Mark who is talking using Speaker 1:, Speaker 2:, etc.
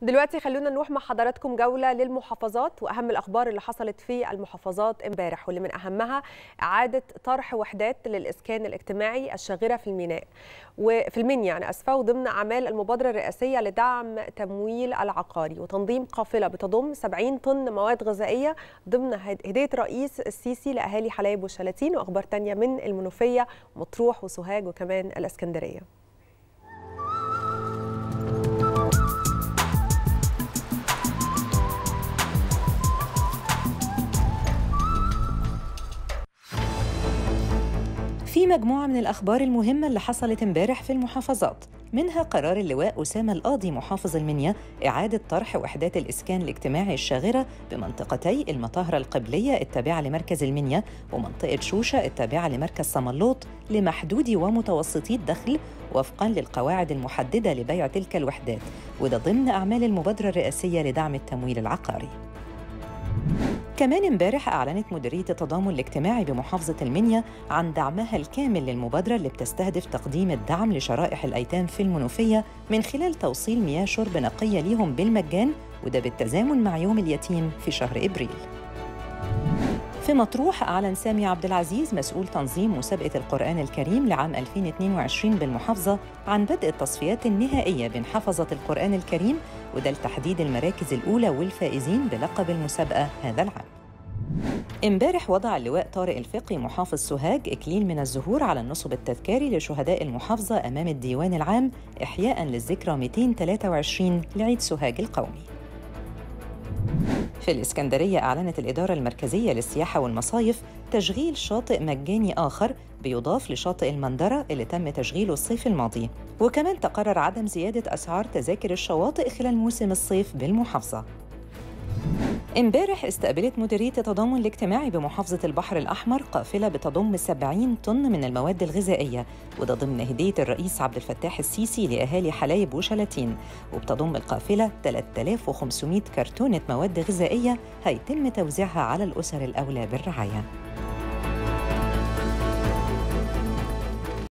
Speaker 1: دلوقتي خلونا نروح مع حضراتكم جولة للمحافظات وأهم الأخبار اللي حصلت في المحافظات امبارح، واللي من أهمها إعادة طرح وحدات للإسكان الاجتماعي الشاغرة في الميناء وفي المنيا يعني وضمن أعمال المبادرة الرئاسية لدعم تمويل العقاري وتنظيم قافلة بتضم 70 طن مواد غذائية ضمن هدية رئيس السيسي لأهالي حلايب والشلاتين. وأخبار تانية من المنوفية ومطروح وسوهاج وكمان الإسكندرية.
Speaker 2: في مجموعة من الأخبار المهمة اللي حصلت امبارح في المحافظات، منها قرار اللواء أسامة القاضي محافظ المنيا إعادة طرح وحدات الإسكان الاجتماعي الشاغرة بمنطقتي المطاهرة القبلية التابعة لمركز المنيا ومنطقة شوشة التابعة لمركز صملوط لمحدودي ومتوسطي الدخل وفقاً للقواعد المحددة لبيع تلك الوحدات، وده ضمن أعمال المبادرة الرئاسية لدعم التمويل العقاري. كمان امبارح أعلنت مديرية التضامن الاجتماعي بمحافظة المنيا عن دعمها الكامل للمبادرة اللي بتستهدف تقديم الدعم لشرائح الأيتام في المنوفية من خلال توصيل مياه شرب نقية ليهم بالمجان، وده بالتزامن مع يوم اليتيم في شهر إبريل. في مطروح أعلن سامي عبد العزيز مسؤول تنظيم مسابقة القرآن الكريم لعام 2022 بالمحافظة عن بدء التصفيات النهائية بين حفظة القرآن الكريم، وده لتحديد المراكز الأولى والفائزين بلقب المسابقة هذا العام. امبارح وضع اللواء طارق الفقي محافظ سوهاج إكليل من الزهور على النصب التذكاري لشهداء المحافظة أمام الديوان العام إحياءً للذكرى 223 لعيد سوهاج القومي. في الإسكندرية أعلنت الإدارة المركزية للسياحة والمصايف تشغيل شاطئ مجاني آخر بيضاف لشاطئ المندرة اللي تم تشغيله الصيف الماضي، وكمان تقرر عدم زيادة أسعار تذاكر الشواطئ خلال موسم الصيف بالمحافظة. امبارح استقبلت مديرية التضامن الاجتماعي بمحافظة البحر الأحمر قافلة بتضم 70 طن من المواد الغذائية، وده ضمن هدية الرئيس عبد الفتاح السيسي لأهالي حلايب وشلاتين، وبتضم القافلة 3500 كرتونة مواد غذائية هيتم توزيعها على الأسر الأولى بالرعاية.